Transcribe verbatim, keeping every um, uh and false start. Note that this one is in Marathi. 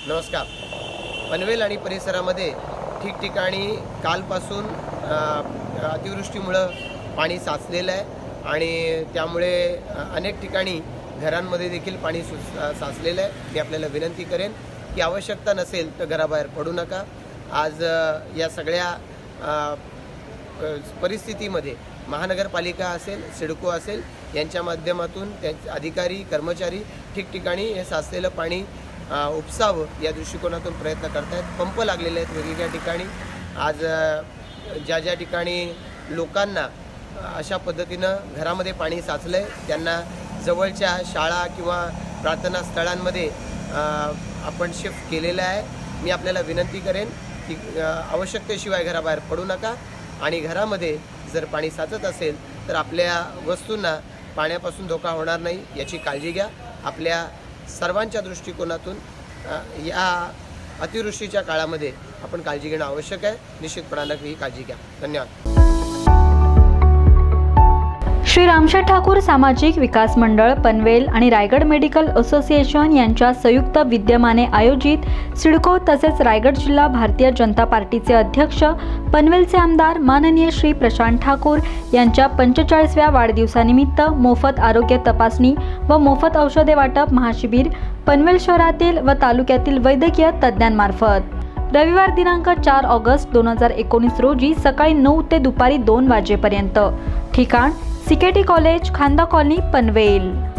नमस्कार. पनवेल आणि परिसरामध्ये ठिकठिकाणी कालपासून अतिवृष्टीमुळे पाणी साचलेलं आहे आणि त्यामुळे अनेक ठिकाणी घरांमध्ये देखील पाणी साचलेलं आहे. मी आपल्याला विनंती करेन की आवश्यकता नसेल तर घराबाहेर पडू नका. आज या सगळ्या परिस्थितीमध्ये महानगरपालिका असेल, सिडको असेल यांच्या माध्यमातून त्यांचे अधिकारी कर्मचारी ठिकठिकाणी हे साचलेलं पाणी उपसावं या दृष्टिकोनातून प्रयत्न करत आहेत. पंप लागलेले आहेत वेगवेगळ्या ठिकाणी. आज ज्या ज्या ठिकाणी लोकांना अशा पद्धतीनं घरामध्ये पाणी साचलं आहे त्यांना जवळच्या शाळा किंवा प्रार्थना स्थळांमध्ये आपण शिफ्ट केलेलं आहे. मी आपल्याला विनंती करेन की आवश्यकतेशिवाय घराबाहेर पडू नका आणि घरामध्ये जर पाणी साचत असेल तर आपल्या वस्तूंना पाण्यापासून धोका होणार नाही याची काळजी घ्या. आपल्या सर्वांच्या दृष्टिकोनातून या अतिवृष्टीच्या काळामध्ये आपण काळजी घेणं आवश्यक आहे. निश्चितपणानं ही काळजी घ्या. धन्यवाद. श्री रामशेठ ठाकूर सामाजिक विकास मंडळ पनवेल आणि रायगड मेडिकल असोसिएशन यांच्या संयुक्त विद्यमाने आयोजित सिडको तसेच रायगड जिल्हा भारतीय जनता पार्टीचे अध्यक्ष पनवेलचे आमदार माननीय श्री प्रशांत ठाकूर यांच्या पंचेचाळीसव्या वाढदिवसानिमित्त मोफत आरोग्य तपासणी व मोफत औषधे वाटप महाशिबिर पनवेल शहरातील व तालुक्यातील वैद्यकीय तज्ज्ञांमार्फत रविवार दिनांक चार ऑगस्ट दोन हजार एकोणीस रोजी सकाळी नऊ ते दुपारी दोन वाजेपर्यंत. ठिकाण CKT college, Khanda colony, Panvel.